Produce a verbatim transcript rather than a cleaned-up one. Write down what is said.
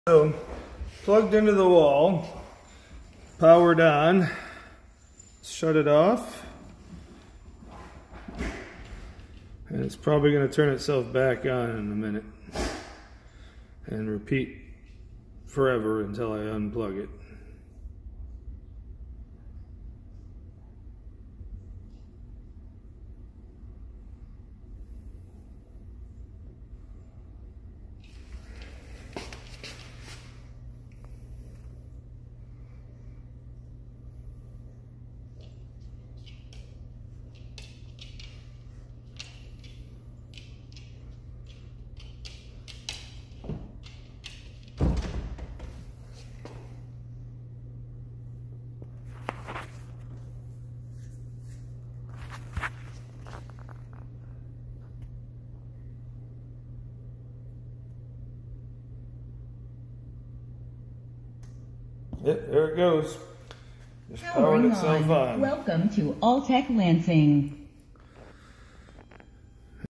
So, plugged into the wall, powered on, shut it off, and it's probably going to turn itself back on in a minute and repeat forever until I unplug it. Yep, there it goes. Just powered itself on. Welcome to Alltech Lansing.